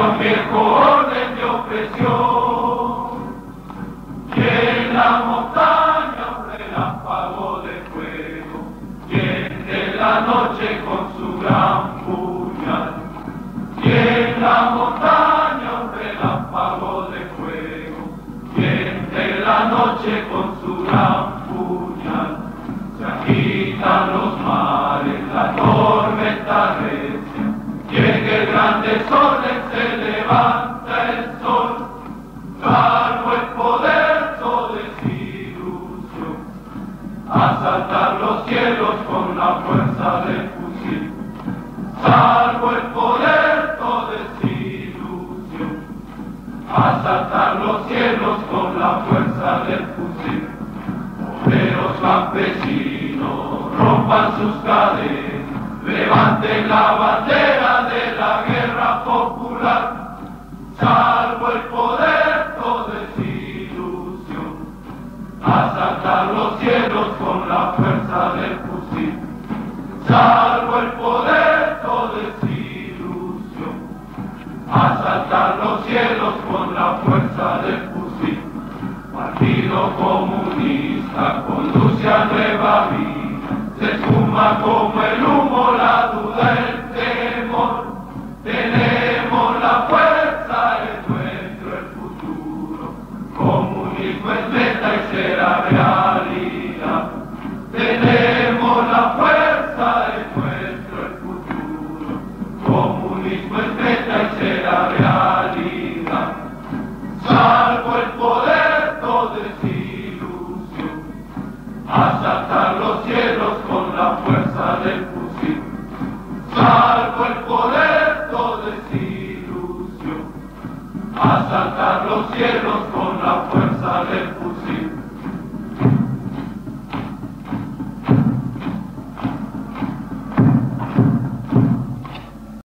un viejo orden de opresión, y en la montaña un relámpago de fuego, y en la noche con su gran puñal, y en la montaña un relámpago de fuego, y en la noche con su gran puñal, se agitan los mares, la tormenta recia, y en el gran desorden se levanta el sol. Salvo el poder, todo es ilusión, asaltar los cielos con la fuerza del fusil. Salvo el poder, todo es ilusión, asaltar los cielos con la fuerza del fusil. Obreros campesinos, rompan sus cadenas, levanten la bandera de la guerra popular. Salvo el poder, todo es ilusión, asaltar los cielos con la fuerza del fusil. Salvo el poder, todo es ilusión, asaltar los cielos con la fuerza del fusil. Partido Comunista conduce a nueva vida, se esfuma como el humo la duda, el temor. Tenemos la fuerza, es nuestro el futuro. Comunismo es meta y será realidad. Tenemos la fuerza, es nuestro el futuro. Comunismo es meta y será realidad. Salvo el poder, todo es ilusión, asaltar los cielos con la fuerza del fusil. Salvo el poder, todo es ilusión, asaltar los cielos con la fuerza del fusil.